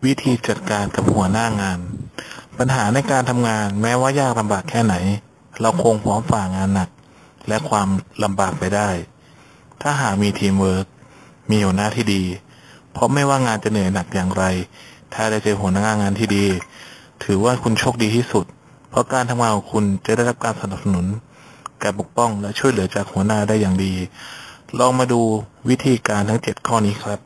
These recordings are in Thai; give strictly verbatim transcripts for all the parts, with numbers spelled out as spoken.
วิธีจัดการกับหัวหน้างานปัญหาในการทำงานแม้ว่ายากลำบากแค่ไหนเราคงพร้อมฝ่างานหนักและความลำบากไปได้ถ้าหากมีทีมเวิร์กมีหัวหน้าที่ดีเพราะไม่ว่างานจะเหนื่อยหนักอย่างไรถ้าได้เจอหัวหน้างานที่ดีถือว่าคุณโชคดีที่สุดเพราะการทำงานของคุณจะได้รับการสนับสนุนการปกป้องและช่วยเหลือจากหัวหน้าได้อย่างดีลองมาดูวิธีการทั้งเจ็ดข้อนี้ครับ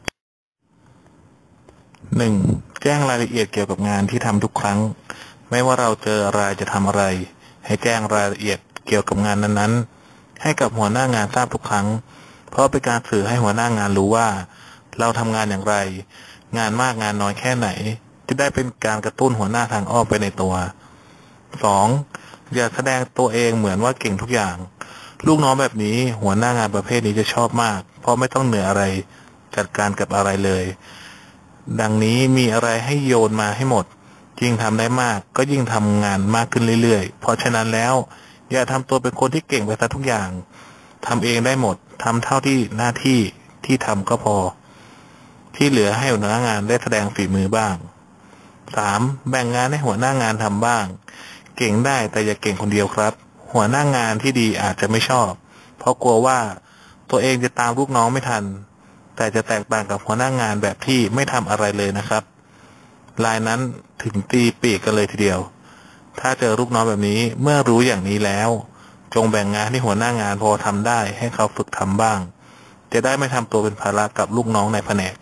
หนึ่ง. แจ้งรายละเอียดเกี่ยวกับงานที่ทำทุกครั้งไม่ว่าเราเจออะไรจะทำอะไรให้แจ้งรายละเอียดเกี่ยวกับงานนั้นๆให้กับหัวหน้างานทราบทุกครั้งเพราะเป็นการสื่อให้หัวหน้างานรู้ว่าเราทำงานอย่างไร งานมากงานน้อยแค่ไหนจะได้เป็นการกระตุ้นหัวหน้าทางอ้อมไปในตัว สอง. อย่าแสดงตัวเองเหมือนว่าเก่งทุกอย่างลูกน้องแบบนี้หัวหน้างานประเภทนี้จะชอบมากเพราะไม่ต้องเหนื่อยอะไรจัดการกับอะไรเลยดังนี้มีอะไรให้โยนมาให้หมดยิ่งทำได้มากก็ยิ่งทำงานมากขึ้นเรื่อยๆเพราะฉะนั้นแล้วอย่าทำตัวเป็นคนที่เก่งไปซะทุกอย่างทำเองได้หมดทำเท่าที่หน้าที่ที่ทำก็พอที่เหลือให้หัวหน้างานได้แสดงฝีมือบ้าง สาม. แบ่งงานให้หัวหน้างานทำบ้างเก่งได้แต่อย่าเก่งคนเดียวครับหัวหน้างานที่ดีอาจจะไม่ชอบเพราะกลัวว่าตัวเองจะตามลูกน้องไม่ทันแต่จะแตกต่างกับหัวหน้างานแบบที่ไม่ทำอะไรเลยนะครับรายนั้นถึงตีปีกกันเลยทีเดียวถ้าเจอลูกน้องแบบนี้เมื่อรู้อย่างนี้แล้วจงแบ่งงานให้หัวหน้างานพอทำได้ให้เขาฝึกทำบ้างจะได้ไม่ทำตัวเป็นภาระกับลูกน้องในแผนก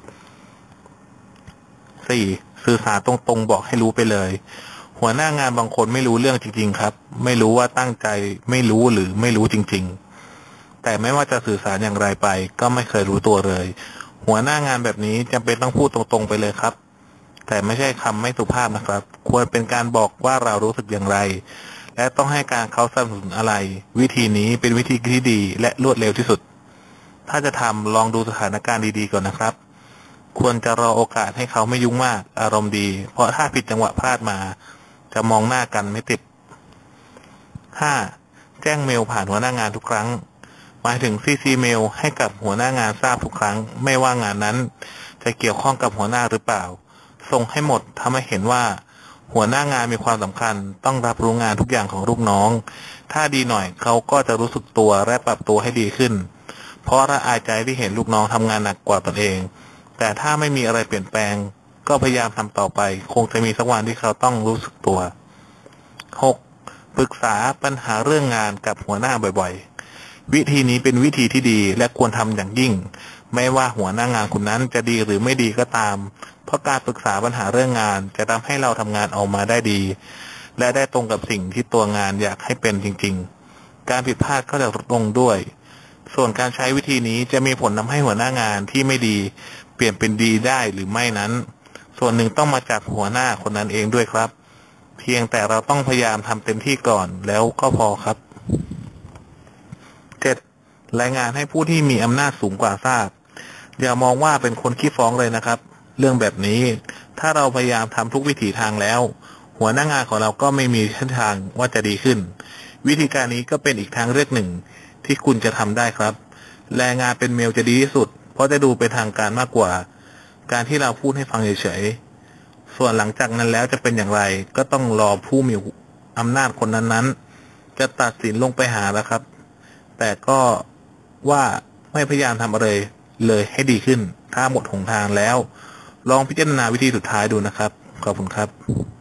สี่. สื่อสารตรงๆบอกให้รู้ไปเลยหัวหน้างานบางคนไม่รู้เรื่องจริงๆครับไม่รู้ว่าตั้งใจไม่รู้หรือไม่รู้จริงๆแต่ไม่ว่าจะสื่อสารอย่างไรไปก็ไม่เคยรู้ตัวเลยหัวหน้างานแบบนี้จำเป็นต้องพูดตรงๆไปเลยครับแต่ไม่ใช่คำไม่สุภาพนะครับควรเป็นการบอกว่าเรารู้สึกอย่างไรและต้องให้การเขาสนับสนุนอะไรวิธีนี้เป็นวิธีที่ดีและรวดเร็วที่สุดถ้าจะทำลองดูสถานการณ์ดีๆก่อนนะครับควรจะรอโอกาสให้เขาไม่ยุ่งมากอารมณ์ดีเพราะถ้าผิดจังหวะพลาดมาจะมองหน้ากันไม่ติด ห้า. แจ้งเมลผ่านหัวหน้างานทุกครั้งหมายถึง ซี ซี เมลให้กับหัวหน้างานทราบทุกครั้งไม่ว่างานนั้นจะเกี่ยวข้องกับหัวหน้าหรือเปล่าส่งให้หมดทำให้เห็นว่าหัวหน้างานมีความสำคัญต้องรับรู้งานทุกอย่างของลูกน้องถ้าดีหน่อยเขาก็จะรู้สึกตัวและปรับตัวให้ดีขึ้นเพราะละอายใจที่เห็นลูกน้องทำงานหนักกว่าตนเองแต่ถ้าไม่มีอะไรเปลี่ยนแปลงก็พยายามทำต่อไปคงจะมีสักวันที่เขาต้องรู้สึกตัว หก. ปรึกษาปัญหาเรื่องงานกับหัวหน้าบ่อยๆวิธีนี้เป็นวิธีที่ดีและควรทำอย่างยิ่งไม่ว่าหัวหน้างานคนนั้นจะดีหรือไม่ดีก็ตามเพราะการปรึกษาปัญหาเรื่องงานจะทำให้เราทำงานออกมาได้ดีและได้ตรงกับสิ่งที่ตัวงานอยากให้เป็นจริงๆการผิดพลาดก็จะลดลงด้วยส่วนการใช้วิธีนี้จะมีผลทำให้หัวหน้างานที่ไม่ดีเปลี่ยนเป็นดีได้หรือไม่นั้นส่วนหนึ่งต้องมาจากหัวหน้าคนนั้นเองด้วยครับเพียงแต่เราต้องพยายามทำเต็มที่ก่อนแล้วก็พอครับ เจ็ด. รายงานให้ผู้ที่มีอำนาจสูงกว่าทราบอย่ามองว่าเป็นคนขี้ฟ้องเลยนะครับเรื่องแบบนี้ถ้าเราพยายามทำทุกวิถีทางแล้วหัวหน้างานของเราก็ไม่มีเส้นทางว่าจะดีขึ้นวิธีการนี้ก็เป็นอีกทางเลือกหนึ่งที่คุณจะทำได้ครับรายงานเป็นเมลจะดีที่สุดเพราะจะดูเป็นทางการมากกว่าการที่เราพูดให้ฟังเฉยๆส่วนหลังจากนั้นแล้วจะเป็นอย่างไรก็ต้องรอผู้มีอำนาจคนนั้นๆจะตัดสินลงไปหาแล้วครับแต่ก็ว่าไม่พยายามทำอะไรเลยให้ดีขึ้นถ้าหมดหนทางแล้วลองพิจารณาวิธีสุดท้ายดูนะครับขอบคุณครับ